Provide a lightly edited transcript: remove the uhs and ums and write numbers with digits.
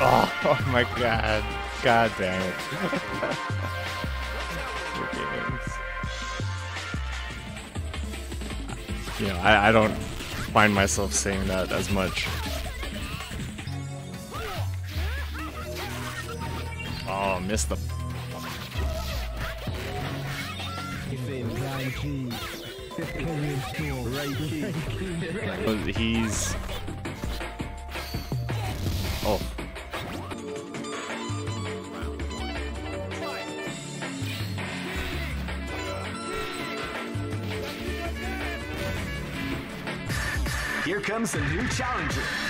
Oh my god. God damn it. Your games. You know, I don't find myself saying that as much. Oh, missed the. He's. Oh. Here comes a new challenger.